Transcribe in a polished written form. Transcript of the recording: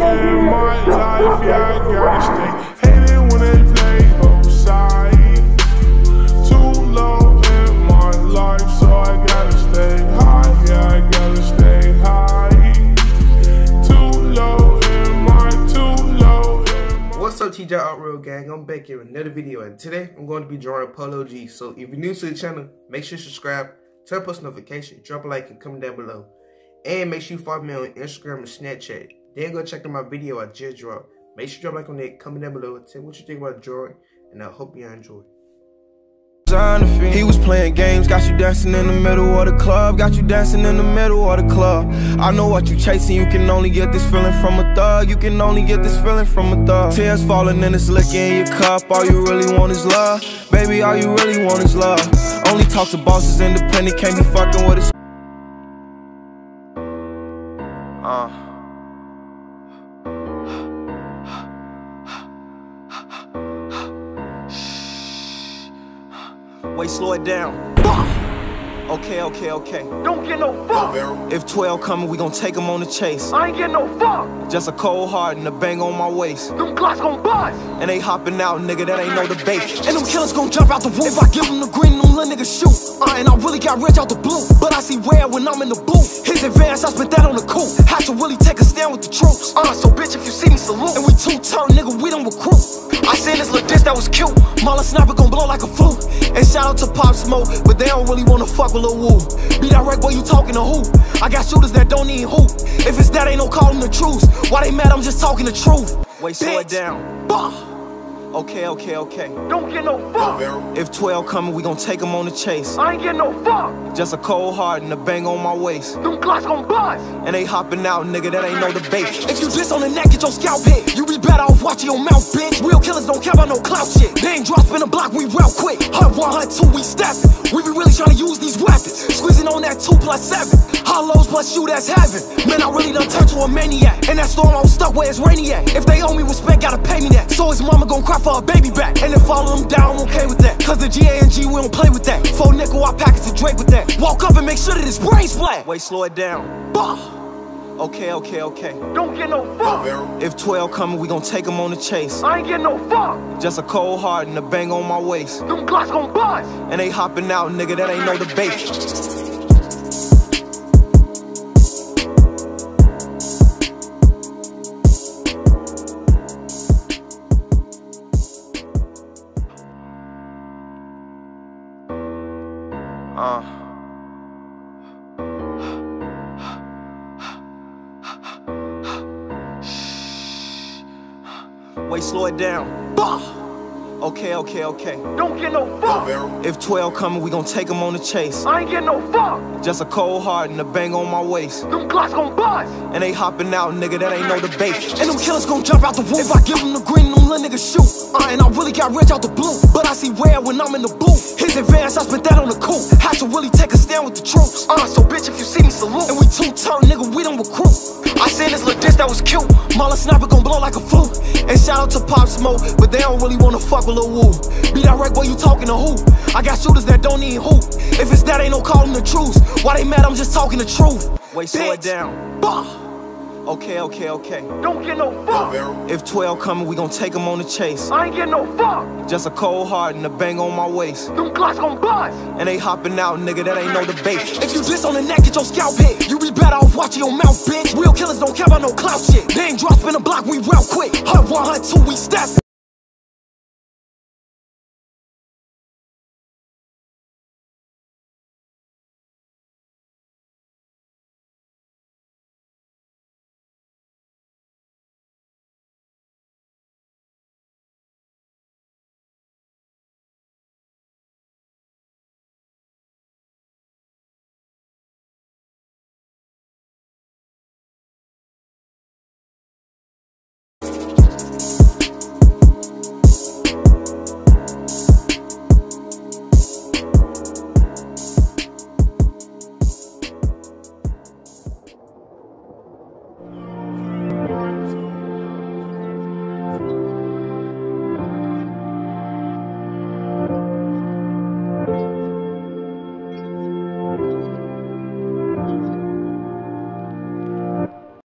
in my life, yeah, I gotta stay. Hate it when they play both sides. Too low in my life, so I gotta stay high, yeah, I gotta stay high. Too low in my What's up, TJ Outroad gang? I'm back here with another video, and today I'm going to be drawing Polo G. So if you're new to the channel, make sure you subscribe, turn post notification, drop a like and comment down below. And make sure you follow me on Instagram and Snapchat. Then go check out my video I just dropped. Make sure you drop a like on that, comment down below, tell me what you think about the drawing, and I hope you enjoy. He was playing games, got you dancing in the middle of the club, got you dancing in the middle of the club. I know what you chasing, you can only get this feeling from a thug, you can only get this feeling from a thug. Tears falling and it's liquor in your cup, all you really want is love. Baby, all you really want is love. Only talk to bosses, independent, can't be fucking with us. Wait, slow it down. Okay. Don't get no fuck. If 12 coming, we gon' take them on the chase. I ain't getting no fuck. Just a cold heart and a bang on my waist. Them Glocks gon' buzz. And they hopping out, nigga, that ain't no debate. And them killers gon' jump out the roof. If I give them the green, them little niggas shoot. And I really got rich out the blue, but I see red when I'm in the booth. His advance, I spit that on the coupe. Had to really take a stand with the troops. So bitch, if you see me, salute. And we two-turn, nigga, we don't recruit. I seen this little diss that was cute. Mala sniper gon' blow like a flute. And shout out to Pop Smoke, but they don't really wanna fuck with Lil Woo. Be direct, boy, you talking to who? I got shooters that don't need hoop. If it's that, ain't no calling the truth. Why they mad? I'm just talking the truth. Wait, slow it down. Okay. Don't get no fuck. If 12 coming, we gon' take them on the chase. I ain't getting no fuck. Just a cold heart and a bang on my waist. Them Glocks gon' buzz. And they hopping out, nigga, that ain't no debate. If you diss on the neck, get your scalp hit. You be better off watching your mouth, bitch. Real killers don't care about no clout shit. They ain't drop in the block, we real quick. Hunt 1, hunt 2, we steppin'. We be really tryna use these weapons. Squeezing on that 2+7. Hollows plus you, that's heaven. Man, I really done turned to a maniac. And that storm, I'm stuck where it's rainy at. If they owe me respect, gotta pay me that. So his mama gon' cry for a baby back. And if all of them down, I'm okay with that. Cause the G.A.N.G, we don't play with that. 4 nickel, I pack it to Drake with that. Walk up and make sure that his brain's flat. Wait, slow it down. Okay. Don't get no fuck. If 12 coming, we gon' take them on the chase. I ain't getting no fuck. Just a cold heart and a bang on my waist. Them Glocks gon' buzz. And they hopping out, nigga, that ain't no debate. Wait, slow it down. Okay. Don't get no fuck. If 12 coming, we gon' take them on the chase. I ain't getting no fuck. Just a cold heart and a bang on my waist. Them Glocks gon' buzz. And they hopping out, nigga, that ain't no debate. And them killers gon' jump out the roof. If I give them the green, them little niggas shoot. And I really got rich out the blue, but I see red when I'm in the booth. His advance, I spit that on the coupe. Had to really take a stand with the troops. So bitch, if you see me, salute. And we two-turn, nigga, we don't recruit. I seen this little diss that was cute. Mala sniper gon' blow like a flute. And shout out to Pop Smoke, but they don't really wanna fuck with Lil Woo. Be direct, boy, you talking to who? I got shooters that don't need hoop. If it's that, ain't no calling the truth. Why they mad? I'm just talking the truth. Wait, slow it down. Okay. Don't get no fuck. If 12 coming, we gon' take them on the chase. I ain't getting no fuck. Just a cold heart and a bang on my waist. Them Glocks gon' buzz. And they hopping out, nigga, that ain't no debate. If you diss on the neck, get your scalp hit. You be better off watching your mouth, bitch. Real killers don't care about no clout shit. They ain't drop in the block, we real quick. Hunt 1, hunt 2, we steppin'.